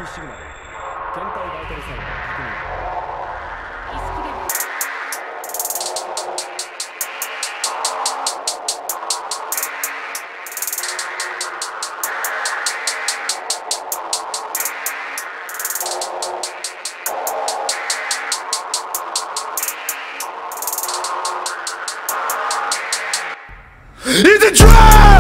シグナル。検体バイタルサイン確認。意識レベル。 It's a TRASH!